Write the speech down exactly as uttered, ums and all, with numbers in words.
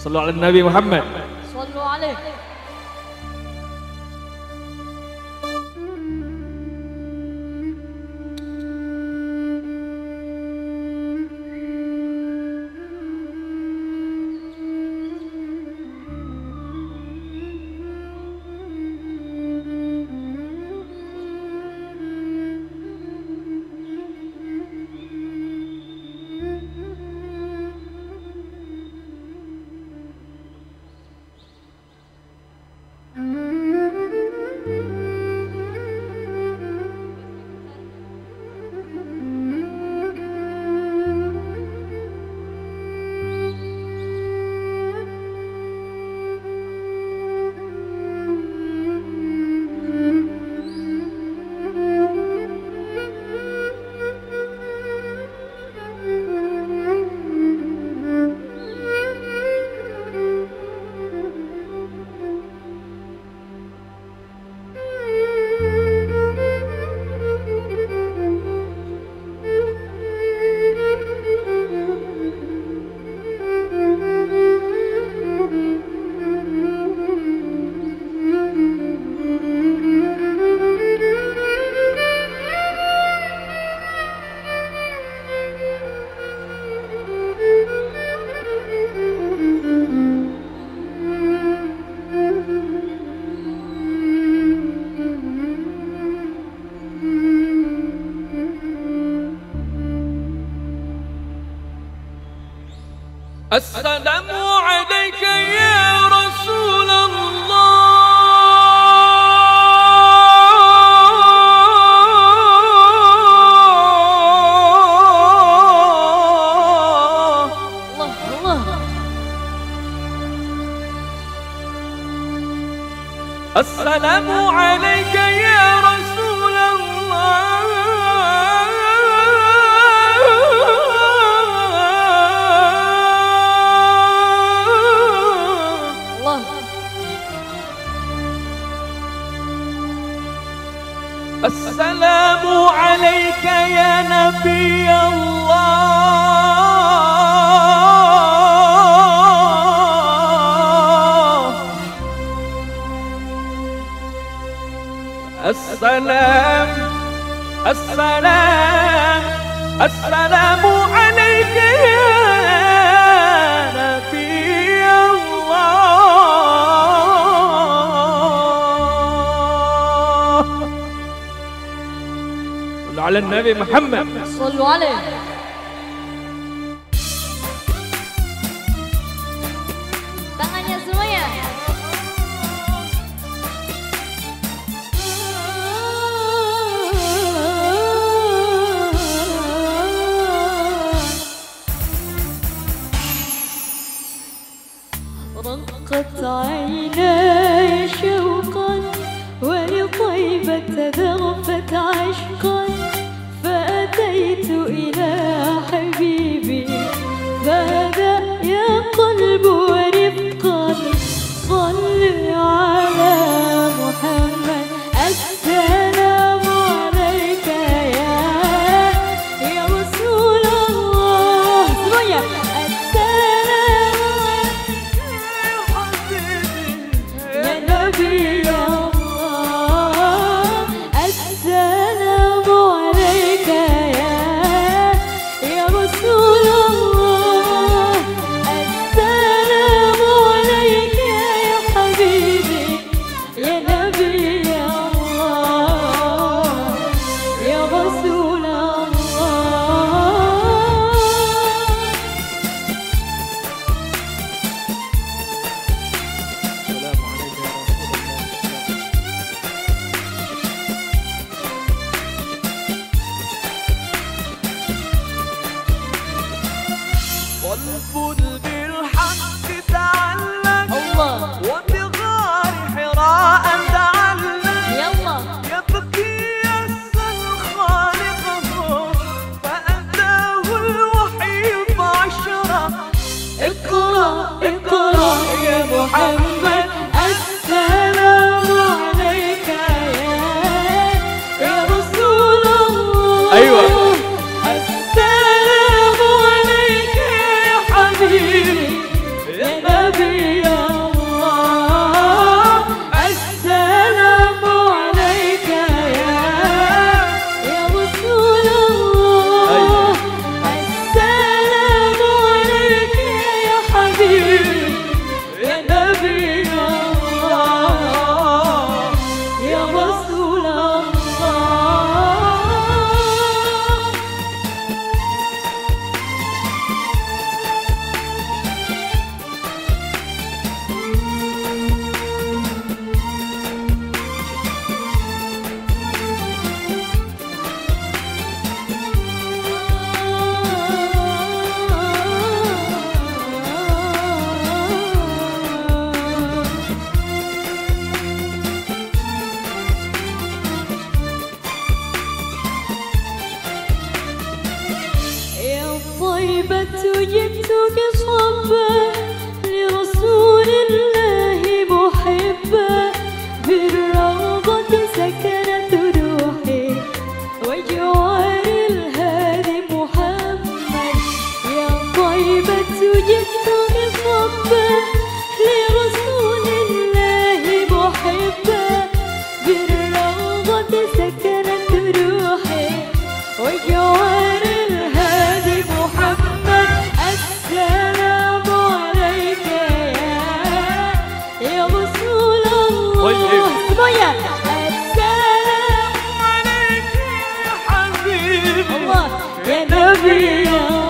صلوا على النبي محمد. صلوا عليه. السلام عليك يا رسول الله. الله الله. السلام عليك يا رسول الله. السلام عليك يا نبي الله. السلام السلام السلام عليك يا نبي الله. على النبي محمد. صلوا عليه. Tangannya semuanya. رقت عيناي شوقا ولطيبة ذرفت عشقا فأتيت إلى حبيبي فهدى يا قلب ورفقا صل على محمد. السلام عليك يا يا رسول الله. semuanya. قلب بالحق تعلق وبغار حراء تعلق يبكي يسأل خالقه فأتاه الوحي بعشرة. اقرأ اقرأ يا محمد. السلام عليك يا يا رسول الله. أيوة. السلام عليك يا حبيبي. طيبة جئتك صبا لرسول الله محبا بالروضة سكنت روحي وجوار الهادي محمد يا طيبة جئتك صبا لرسول الله محبا بالروضة سكنت روحي وجوار الهادي محمد السلام عليك يا يا رسول الله طيب. اسمعي السلام عليك يا حبيبي الله يا نبي